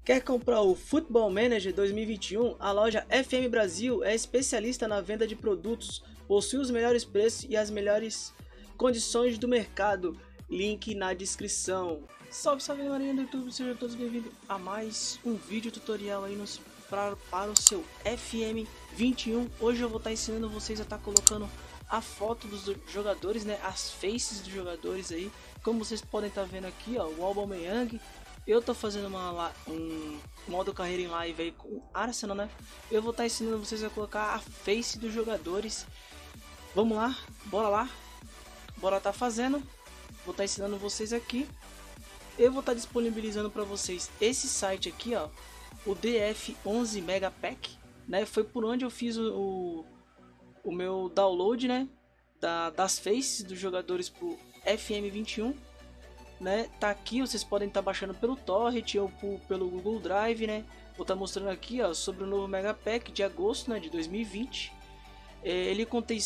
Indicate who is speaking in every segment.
Speaker 1: Quer comprar o Football Manager 2021? A loja FM Brasil é especialista na venda de produtos, possui os melhores preços e as melhores condições do mercado. Link na descrição. Salve, salve galerinha do YouTube, sejam todos bem-vindos a mais um vídeo tutorial aí para o seu FM 21. Hoje eu vou estar ensinando vocês a estar colocando a foto dos jogadores, né, as faces dos jogadores aí. Como vocês podem estar vendo aqui, ó, o Aubameyang. Eu tô fazendo um modo carreira em live aí com o Arsenal, né? Eu vou estar ensinando vocês a colocar a face dos jogadores. Vamos lá, bora lá. Bora tá fazendo. Vou estar ensinando vocês aqui. Eu vou estar disponibilizando para vocês esse site aqui, ó, o DF11 Mega Pack, né? Foi por onde eu fiz o meu download, né? Das faces dos jogadores pro FM21. Né, tá aqui, vocês podem estar baixando pelo torrent ou pelo Google Drive, né? Vou estar mostrando aqui, ó, sobre o novo Mega Pack de agosto, né, de 2020. Ele contém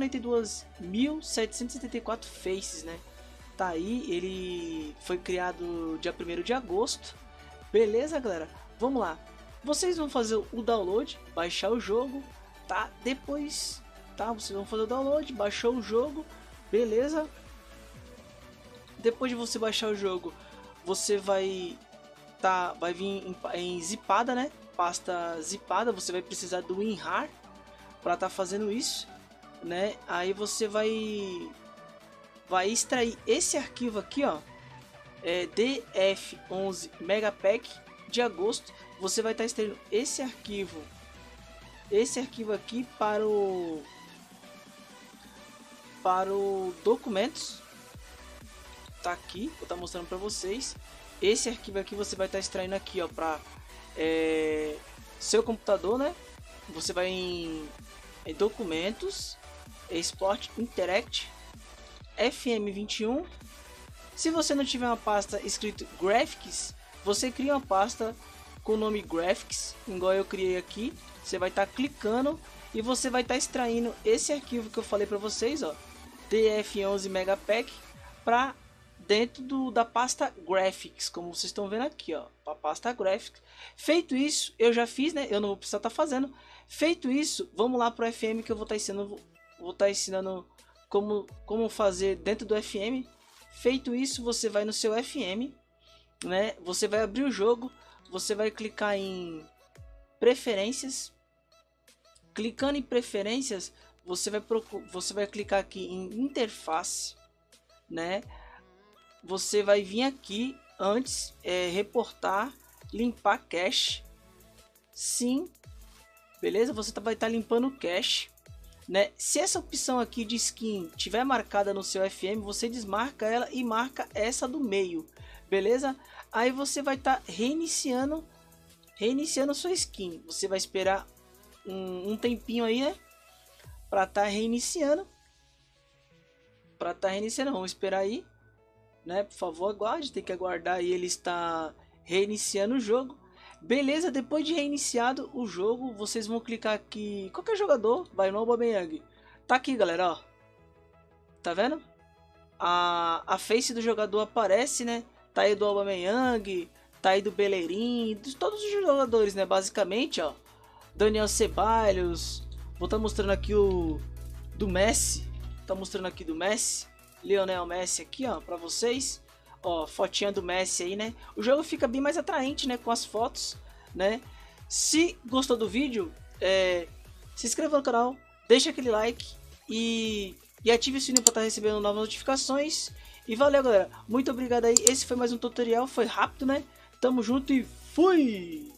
Speaker 1: 142.774 faces, né? Tá aí, ele foi criado dia 1º de agosto. Beleza, galera? Vamos lá. Vocês vão fazer o download, baixar o jogo, tá? Depois, tá? Vocês vão fazer o download, baixou o jogo, beleza? Depois de você baixar o jogo, você vai vir em zipada, né? Pasta zipada, você vai precisar do WinRAR para estar fazendo isso, né? Aí você vai extrair esse arquivo aqui, ó, DF11 Mega Pack de agosto. Você vai estar extraindo esse arquivo aqui para o documentos. Tá aqui, vou estar mostrando para vocês. Esse arquivo aqui você vai estar extraindo aqui, ó, para seu computador, né? Você vai em documentos, Export Interact, FM21. Se você não tiver uma pasta escrito Graphics, você cria uma pasta com o nome Graphics, igual eu criei aqui. Você vai estar clicando e você vai estar extraindo esse arquivo que eu falei para vocês, ó, DF11 Mega Pack, para dentro da pasta Graphics, como vocês estão vendo aqui, ó, a pasta Graphics. Feito isso, eu já fiz, né? Eu não vou precisar estar fazendo. Feito isso, vamos lá para o FM que eu vou estar ensinando. Vou estar ensinando como fazer dentro do FM. Feito isso, você vai no seu FM, né? Você vai abrir o jogo, você vai clicar em preferências. Clicando em preferências, você vai clicar aqui em interface, né? Você vai vir aqui antes, reportar, limpar cache. Sim, beleza? Você vai estar limpando o cache, né? Se essa opção aqui de skin tiver marcada no seu FM, você desmarca ela e marca essa do meio, beleza? Aí você vai estar reiniciando sua skin. Você vai esperar um tempinho aí, né? Para estar reiniciando. Vamos esperar aí, né? Por favor, aguarde, tem que aguardar aí, ele está reiniciando o jogo. Beleza, depois de reiniciado o jogo, vocês vão clicar aqui, qualquer jogador, vai no Aubameyang. Tá aqui, galera, ó. Tá vendo? A face do jogador aparece, né? Tá aí do Aubameyang, tá aí do Bellerin, de todos os jogadores, né? Basicamente, ó. Daniel Ceballos, vou estar mostrando aqui o do Messi. Tá mostrando aqui do Messi, Lionel Messi aqui, ó, para vocês. Ó, fotinha do Messi aí, né? O jogo fica bem mais atraente, né, com as fotos, né? Se gostou do vídeo, se inscreva no canal, deixa aquele like e ative o sininho para estar recebendo novas notificações. E valeu, galera. Muito obrigado aí. Esse foi mais um tutorial, foi rápido, né? Tamo junto e fui!